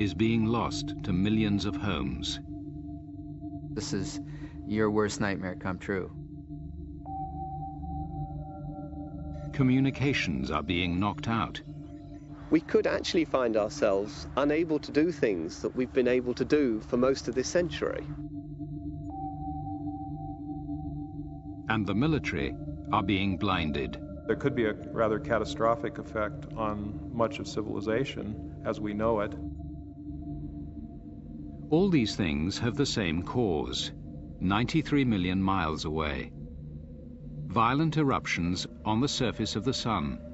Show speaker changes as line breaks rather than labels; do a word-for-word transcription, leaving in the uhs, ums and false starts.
is being lost to millions of homes.
This is your worst nightmare come true.
Communications are being knocked out.
We could actually find ourselves unable to do things that we've been able to do for most of this century.
And the military are being blinded.
There could be a rather catastrophic effect on much of civilization as we know it.
All these things have the same cause, ninety-three million miles away. Violent eruptions on the surface of the sun.